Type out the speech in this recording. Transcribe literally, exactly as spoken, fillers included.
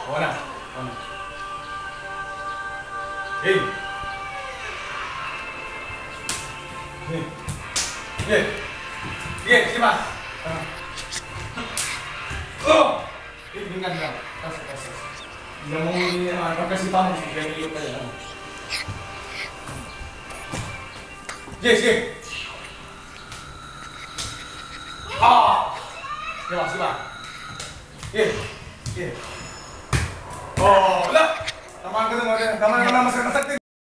Mana? Mana? Hei. Nih. Ye. Ye, siapa? Oh. Ini dengan dengan. Tas tas. Dia mau ini apa kasih tahu sih kayak gitu aja. Yes, yes. Ah. Siapa, siapa? Ye. Ye. Oh, lah. Tama ka naman. Tama naman naman sa